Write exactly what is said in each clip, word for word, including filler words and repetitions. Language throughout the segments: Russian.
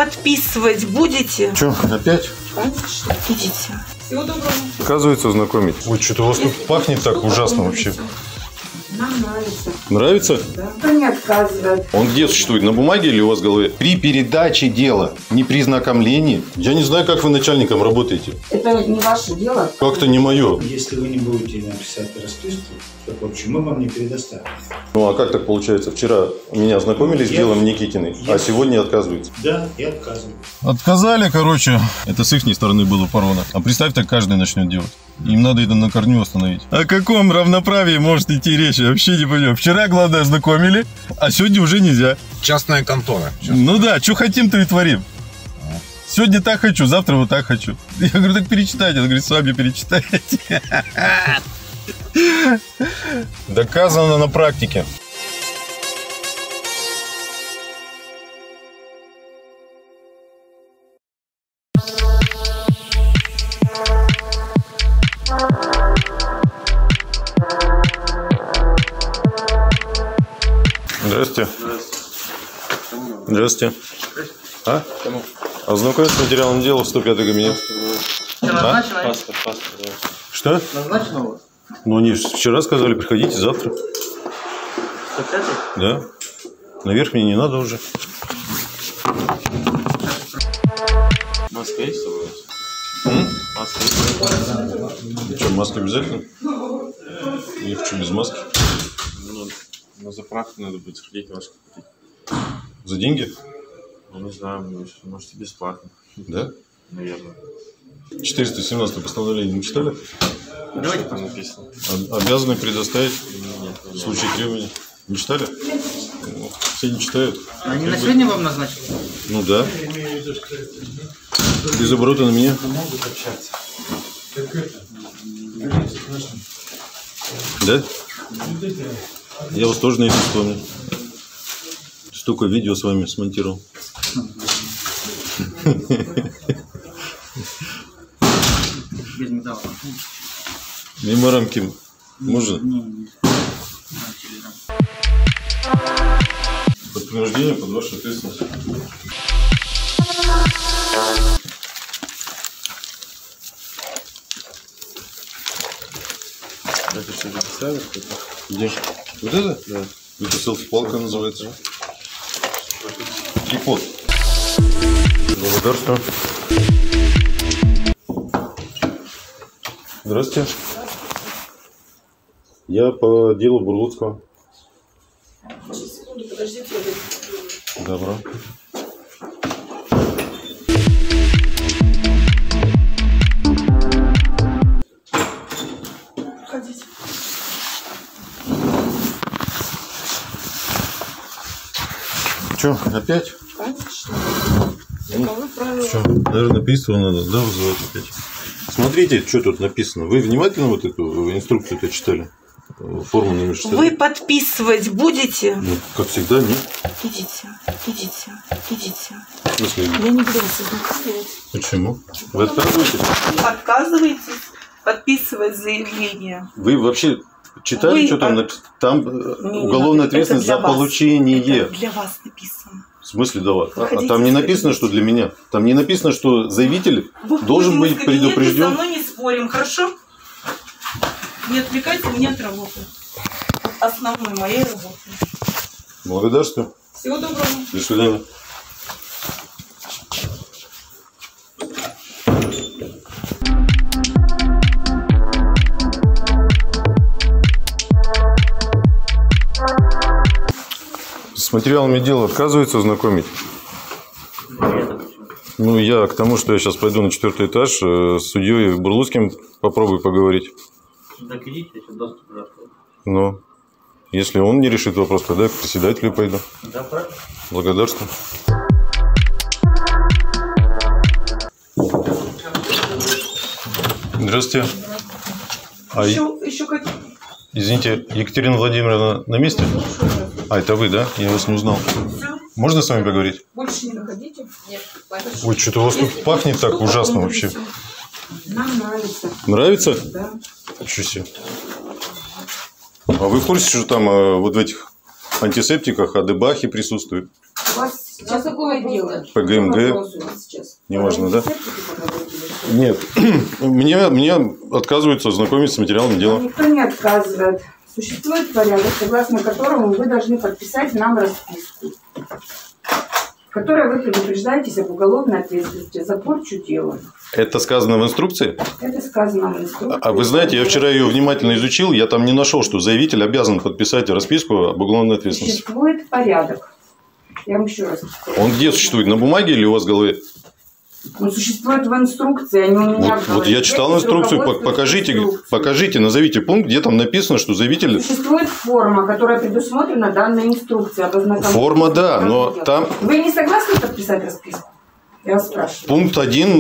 подписывать будете? Че, опять? Конечно. Идите. Всего доброго. Оказывается, знакомить. Ой, что-то у вас тут пахнет так ужасно вообще. Нам нравится. Нравится? Да. Кто не отказывает. Он где существует? На бумаге или у вас в голове? При передаче дела, не при знакомлении. Я не знаю, как вы начальником работаете. Это не ваше дело. Как-то не мое. Если вы не будете написать расписку, то, в общем, мы вам не предоставим. Ну, а как так получается? Вчера меня ознакомили с Я... делом Никитиной, Я... а сегодня отказываются. Да, я отказываю. Отказали, короче. Это с их стороны было порвано. А представь, так каждый начнет делать. Им надо это на корню остановить. О каком равноправии может идти речь? Я вообще не понимаю. Вчера, главное, ознакомили, а сегодня уже нельзя. Частная контора. Ну да, что хотим, то и творим. Сегодня так хочу, завтра вот так хочу. Я говорю, так перечитайте. Он говорит, с вами перечитайте. Доказано на практике. Здравствуйте. Здравствуйте. А? Ознакомиться с материалом дела в сто пятый кабинет. А? Паспорт, паспорт, да. Что? Назначено у вас? Ну, они вчера сказали, приходите завтра. сто пятый? Да. Наверх мне не надо уже. Маска есть у вас? М? Маска есть? Что, маска обязательно? Я хочу без маски. Ну, на заправку надо будет сходить, маску купить. За деньги? Ну, не знаю, может и бесплатно. Да? Наверное. четыреста семнадцатое постановление не читали? Давайте там написано. Обязаны предоставить Нет, в случае требования. Не читали? Ну, все не читают. Они на сегодня вам назначили? Ну да. Без оборота на меня. Могут общаться. Да? Я вас тоже найду, вспомню. Столько видео с вами смонтировал. Без металла. Мимо рамки можно? Не, не. Под принуждение, под вашу ответственность. Это что, записали? Где? Вот это? Да. Это селфи-палка называется. Трипод. Благодарствую. Здравствуйте. Я по делу Бурлуцкого. Секунду, подождите. Добро. Проходите. Че, опять? Конечно. Таковы правила. Что, наверное, пистол надо, да, вызывать опять? Смотрите, что тут написано. Вы внимательно вот эту инструкцию-то читали? Форму номер шестьдесят? Вы подписывать будете? Ну, как всегда, нет. Идите, идите, идите. В смысле? Я не буду вас ознакомливать. Почему? Вы отказываетесь? Отказываетесь подписывать заявление? Вы вообще читали, Вы что там от- написано? Там Не, не уголовная надо. ответственность Это за для вас. получение. Это для вас написано. В смысле, да? А, а Выходите там не из написано, кабинета. что для меня. Там не написано, что заявитель Выходим должен из быть кабинета, предупрежден. Со мной не спорим, хорошо? Не отвлекайте меня от работы. От основной моей работы. Благодарствую. Всего доброго. До свидания. С материалами дела отказывается знакомить? Ну, я к тому, что я сейчас пойду на четвертый этаж, э, с судьей Бурлуцким попробую поговорить. Так идите, если доступ уже открыт. Но если он не решит вопрос, тогда я к председателю пойду. Да, правильно. Благодарствую. Здравствуйте. А, Еще, еще какие? извините, Екатерина Владимировна на месте? А, это вы, да? Я вас не узнал. Все? Можно с вами поговорить? Больше не находите? Нет. Ой, что-то у вас тут пахнет так ужасно вообще. Нам нравится. Нравится? Да. Ничего себе. А вы в курсе, что там э, вот в этих антисептиках адебахи присутствует? У вас Сейчас какое дело? По ГМГ. Не важно, да? Нет. Мне, мне отказываются ознакомиться с материалом дела. Никто не отказывает. Существует порядок, согласно которому вы должны подписать нам расписку, в которой вы предупреждаетесь об уголовной ответственности за порчу дела. Это сказано в инструкции? Это сказано в инструкции. А вы знаете, я вчера ее внимательно изучил, я там не нашел, что заявитель обязан подписать расписку об уголовной ответственности. Существует порядок. Я вам еще раз повторю. Он где существует? На бумаге или у вас в голове? Он существует в инструкции, а не у меня. Вот, вот я читал инструкцию, покажите, инструкции. покажите, назовите пункт, где там написано, что заявитель... Существует форма, которая предусмотрена данной инструкцией. Форма, да, но там... Вы не согласны подписать расписку? Я вас спрашиваю. Пункт один,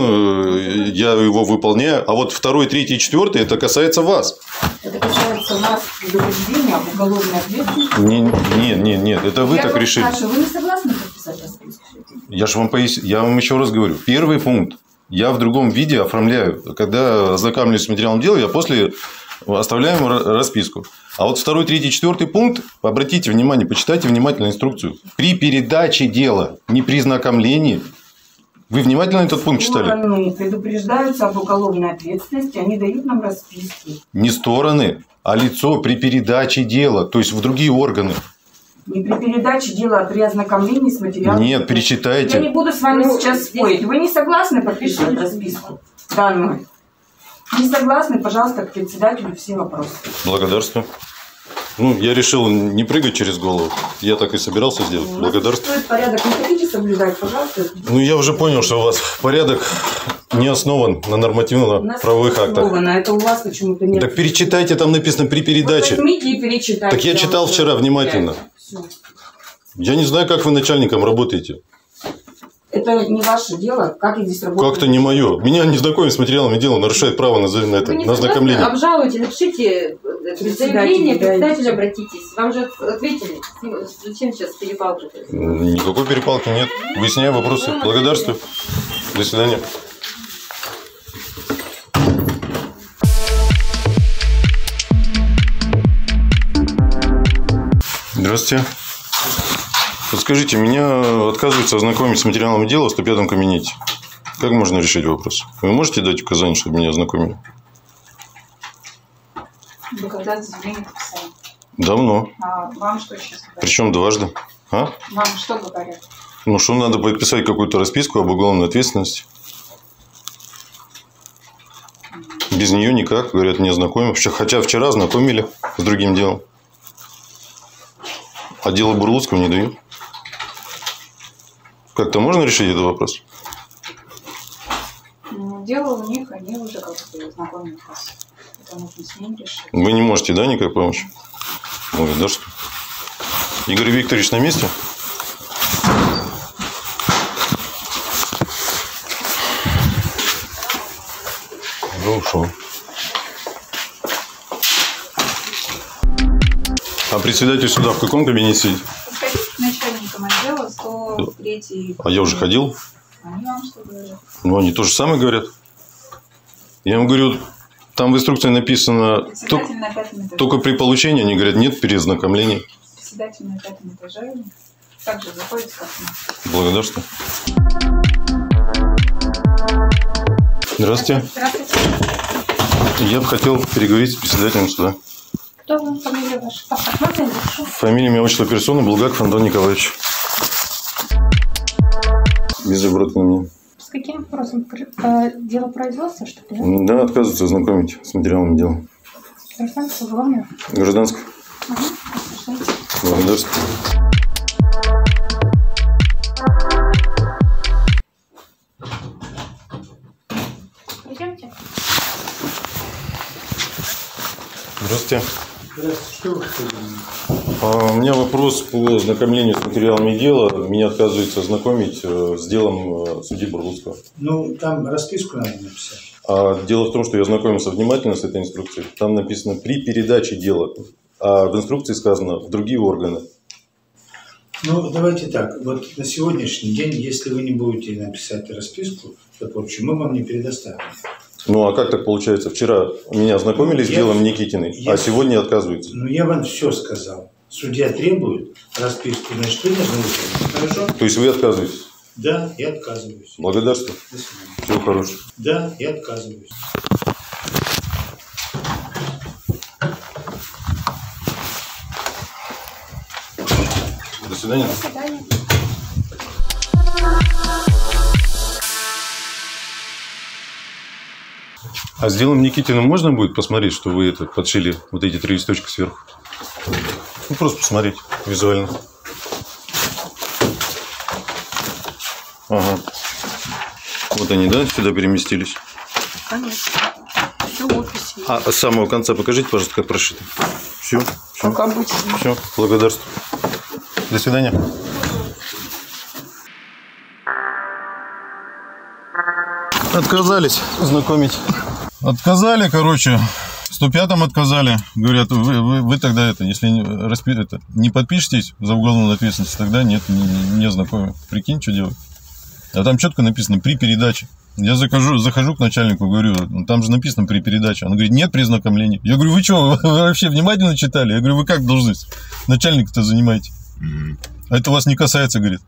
я его выполняю, а вот второй, третий, четвертый, это касается вас. Это касается нас предупреждения об уголовной ответственности. Нет, нет, нет, это вы я так решили. Спрашиваю, вы не согласны подписать расписку? Я же вам поясню, я вам еще раз говорю. Первый пункт я в другом виде оформляю. Когда ознакомлюсь с материалом дела, я после оставляю расписку. А вот второй, третий, четвертый пункт, обратите внимание, почитайте внимательно инструкцию. При передаче дела, не при знакомлении. Вы внимательно этот пункт читали? Стороны предупреждаются об уголовной ответственности, они дают нам расписки. Не стороны, а лицо при передаче дела, то есть в другие органы. Не при передаче дела, а при ознакомлении с материалом. Нет, перечитайте. Я не буду с вами ну, сейчас спорить. Вы не согласны подписать расписку данную? Не согласны, пожалуйста, к председателю все вопросы. Благодарствую. Ну, я решил не прыгать через голову. Я так и собирался сделать. У нас Благодарствую. существует порядок. Не хотите соблюдать, пожалуйста. Ну, я уже понял, что у вас порядок не основан на нормативно-правовых актах. Это у вас почему-то нет. Так перечитайте, там написано при передаче. Вот возьмите и перечитайте. Так я читал вчера внимательно. Все. Я не знаю, как вы начальником работаете. Это не ваше дело, как я здесь работаю. Как-то не мое. Меня не знакомить с материалами дела, нарушает право на, на, это, на ознакомление. Обжалуйте, напишите заявление, председатель, обратитесь. Вам же ответили. Зачем сейчас перепалка? Никакой перепалки нет. Выясняю вопросы. Благодарствую. До свидания. Здравствуйте. Подскажите, меня отказываются ознакомить с материалами дела в сто пятом кабинете. Как можно решить вопрос? Вы можете дать указание, чтобы меня ознакомили? Вы когда заявление подписали? Давно. А вам что сейчас говорят? Причем дважды. А? Вам что говорят? Ну, что надо подписать какую-то расписку об уголовной ответственности. Без нее никак, говорят, не ознакомим. Хотя вчера ознакомили с другим делом. А дело Бурлуцкого не дают. Как-то можно решить этот вопрос? Ну, дело у них, они уже как-то знакомят вас. Это нужно с ним решить. Вы не можете, да, никак помочь? Благодарствую. Игорь Викторович на месте? Ну, ушел. А председатель суда в каком кабинете сидит? Сходите к начальникам отдела сто третий. А я уже ходил? Они вам что говорят? Ну, они то же самое говорят. Я им говорю, там в инструкции написано, Председатель на пятом этаже. только при получении, они говорят, нет перезнакомления. Председатель на пятом этаже. Также заходит к окну. Благодарствую. Здравствуйте. Здравствуйте. Я бы хотел переговорить с председателем суда. Кто вы? Фамилия ваша? Паспорт можно я запишу? Фамилия, имя, отчество, персона, Булгаков Антон Николаевич. Без оборота на меня. С каким вопросом? Дело производства, что ли? Да, отказываются ознакомить с материалом дела. Гражданское, уголовное? Гражданское. Ага. Благодарствую. Идемте. Здравствуйте. Здравствуйте. Что вы хотели? А, у меня вопрос по ознакомлению с материалами дела. Меня отказываются ознакомить с делом судьи Бурлуцкого. Ну, там расписку надо написать. А дело в том, что я ознакомился внимательно с этой инструкцией. Там написано «при передаче дела». А в инструкции сказано «в другие органы». Ну, давайте так. Вот на сегодняшний день, если вы не будете написать расписку, то порчу мы вам не предоставим. Ну, а как так получается? Вчера меня ознакомили с я, делом Никитиной, я, а сегодня отказываются. Ну, я вам все сказал. судья требует расписку, значит, вы должны выполнить. Хорошо? То есть вы отказываетесь? Да, я отказываюсь. Благодарствую. До свидания. Всего хорошего. Да, я отказываюсь. До свидания. До свидания. А с делом Никитиным можно будет посмотреть, что вы это подшили вот эти три листочка сверху? Ну, просто посмотреть визуально. Ага. Вот они, да, сюда переместились? Конечно. Все в офисе. А с самого конца покажите, пожалуйста, как прошито. Все. Все. Как обычно. Все. Благодарствую. До свидания. Отказались знакомить. Отказали, короче. В сто пятом отказали. Говорят, вы, вы, вы тогда это, если не, распи, это, не подпишетесь за уголовную ответственность, тогда нет, не, не знакомы. Прикинь, что делать. А там четко написано при передаче. Я захожу, захожу к начальнику, говорю, там же написано при передаче. Он говорит, нет при знакомлении. Я говорю, вы что, вы вообще внимательно читали? Я говорю, вы как должность начальника-то занимаете? Mm-hmm. А это вас не касается, говорит.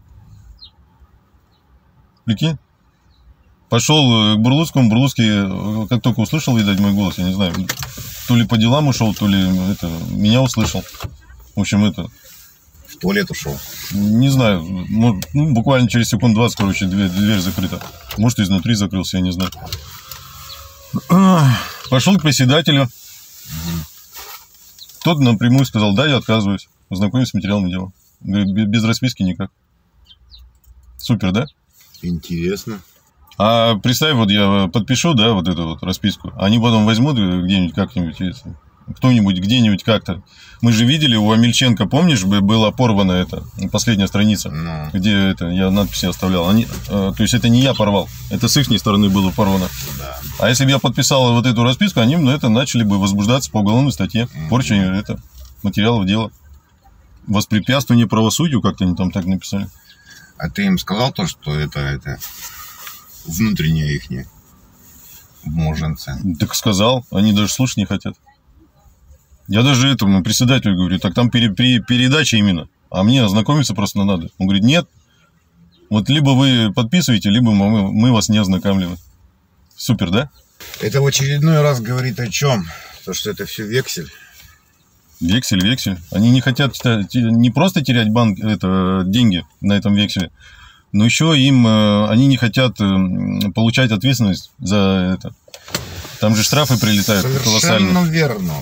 Прикинь? Пошел к Бурлуцкому, Бурлуцкий, как только услышал, видать, мой голос, я не знаю, то ли по делам ушел, то ли это, меня услышал. В общем, это... В туалет ушел? Не знаю, может, ну, буквально через секунд двадцать, короче, дверь, дверь закрыта. Может, изнутри закрылся, я не знаю. Пошел к председателю. Тот напрямую сказал, да, я отказываюсь. Ознакомиться с материалом дела. Говорит, без расписки никак. Супер, да? Интересно. А представь, вот я подпишу, да, вот эту вот расписку. Они потом возьмут где-нибудь как-нибудь, кто-нибудь где-нибудь как-то. Мы же видели, у Амельченко, помнишь, была порвана эта последняя страница, no. где это, я надписи оставлял. Они, то есть это не я порвал, это с их стороны было порвано. Да. А если бы я подписал вот эту расписку, они ну, это начали бы возбуждаться по уголовной статье. Mm-hmm. Порча это, материалов дела. Воспрепятствование правосудию, как-то они там так написали. А ты им сказал то, что это, это внутренняя ихняя моженцы? Так сказал, они даже слушать не хотят. Я даже этому председателю говорю, так там при, при передаче именно, а мне ознакомиться просто надо. Он говорит, нет, вот либо вы подписываете, либо мы, мы вас не ознакомливаем. Супер, да? Это в очередной раз говорит о чем? То, что это все вексель. Вексель, вексель. Они не хотят не просто терять банк, это, деньги на этом векселе, но еще им, они не хотят получать ответственность за это. Там же штрафы прилетают колоссальные. Совершенно верно.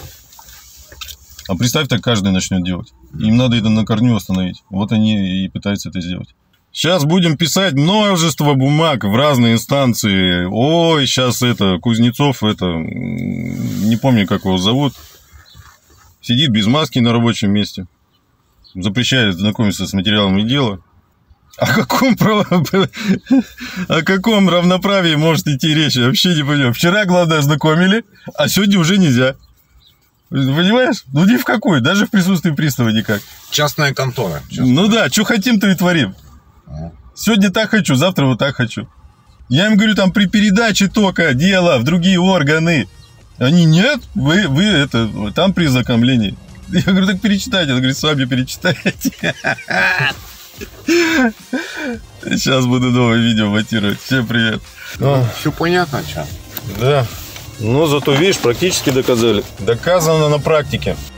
А представь, так каждый начнет делать. Им надо это на корню остановить. Вот они и пытаются это сделать. Сейчас будем писать множество бумаг в разные инстанции. Ой, сейчас это, Кузнецов, это, не помню, как его зовут, сидит без маски на рабочем месте. Запрещает знакомиться с материалами дела. О каком, о каком равноправии может идти речь? Я вообще не понимаю. Вчера, главное, знакомили, а сегодня уже нельзя. Понимаешь? Ну ни в какую, даже в присутствии пристава никак. Частная контора. Частная. Ну да, что хотим, то и творим. А. Сегодня так хочу, завтра вот так хочу. Я им говорю, там при передаче только дело в другие органы. Они, нет, вы, вы это, там при ознакомлении. Я говорю, так перечитайте. Он говорит, сами перечитайте. Сейчас буду новое видео монтировать. Всем привет. Все понятно, что? Да. Но зато, видишь, практически доказали. Доказано на практике.